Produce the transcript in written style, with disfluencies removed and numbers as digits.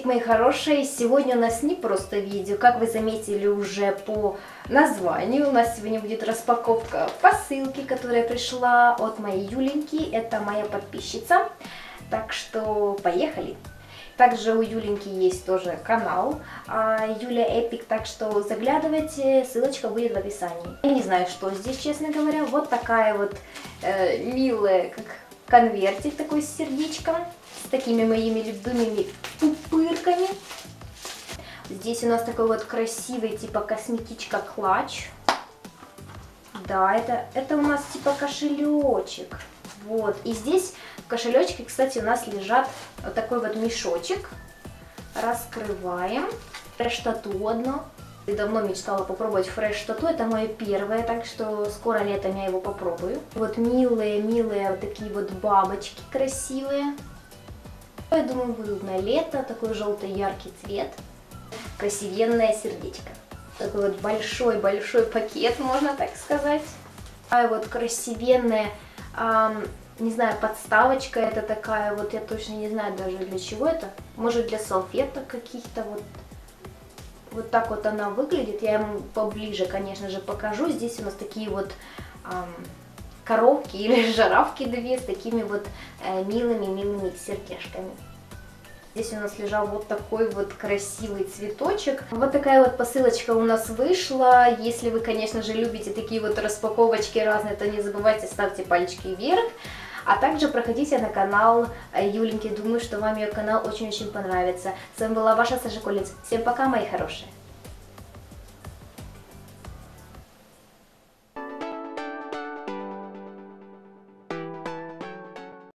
мои хорошие! Сегодня у нас не просто видео, как вы заметили уже по названию. У нас сегодня будет распаковка посылки, которая пришла от моей Юленьки. Это моя подписчица. Так что поехали! Также у Юленьки есть тоже канал Юля Эпик, так что заглядывайте, ссылочка будет в описании. Я не знаю, что здесь, честно говоря. Вот такая вот милая, как конвертик такой с сердечком, с такими моими любимыми пупырками. Здесь у нас такой вот красивый типа косметичка клатч. Да, это у нас типа кошелечек. Вот, и здесь в кошелечке, кстати, у нас лежат вот такой вот мешочек. Раскрываем. Фреш-тату одно. Я давно мечтала попробовать фреш-тату, это мое первое, так что скоро летом я его попробую. Вот милые вот такие вот бабочки красивые. Я думаю, будут на лето, такой желтый яркий цвет. Красивенное сердечко. Такой вот большой пакет, можно так сказать. Такая вот красивенная, не знаю, подставочка это такая вот, я точно не знаю даже для чего это. Может для салфеток каких-то вот. Вот так вот она выглядит. Я ему поближе, конечно же, покажу. Здесь у нас такие вот коробки или жирафки две с такими вот милыми сердечками. Здесь у нас лежал вот такой вот красивый цветочек. Вот такая вот посылочка у нас вышла. Если вы, конечно же, любите такие вот распаковочки разные, то не забывайте, ставьте пальчики вверх. А также проходите на канал Юленьки. Думаю, что вам ее канал очень-очень понравится. С вами была ваша Саша Коллинз. Всем пока, мои хорошие!